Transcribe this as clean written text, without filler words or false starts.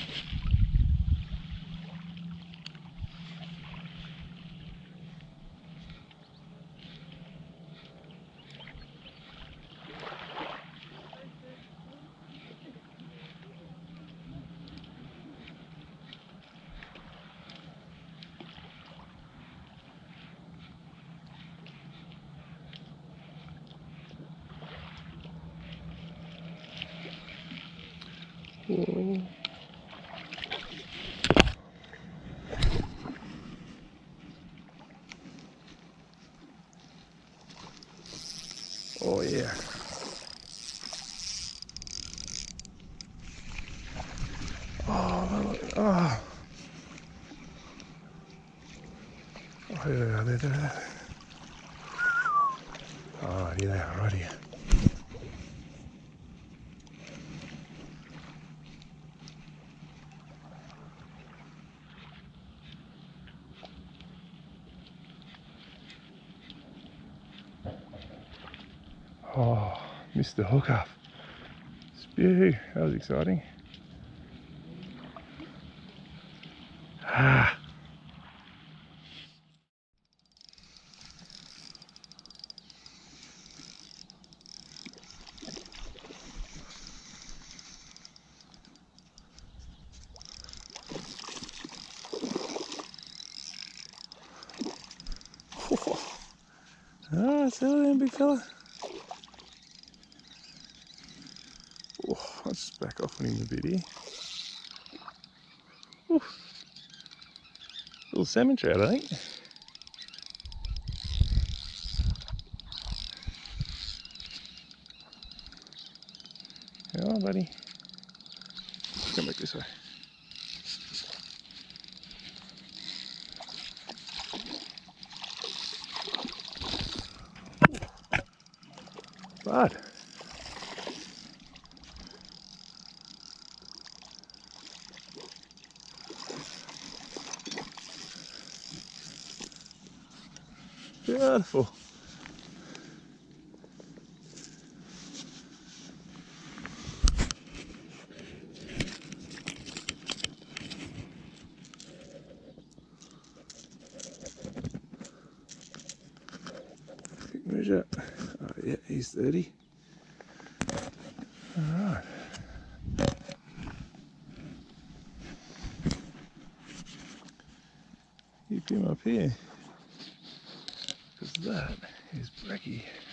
Whoa. Oh yeah. Oh, look. Oh. Oh, there they are, there. Oh, here they are, right here. Oh, missed the hook up. Spew, that was exciting. Ah. Ah, settle down, big fella. Oh, I'll just back off on him a bit here. Ooh. Little salmon trout, I think. Come on, buddy. Come back this way. Bud. Beautiful. Quick measure. Oh yeah, he's 30. Alright. Keep him up here. Because that is breaky.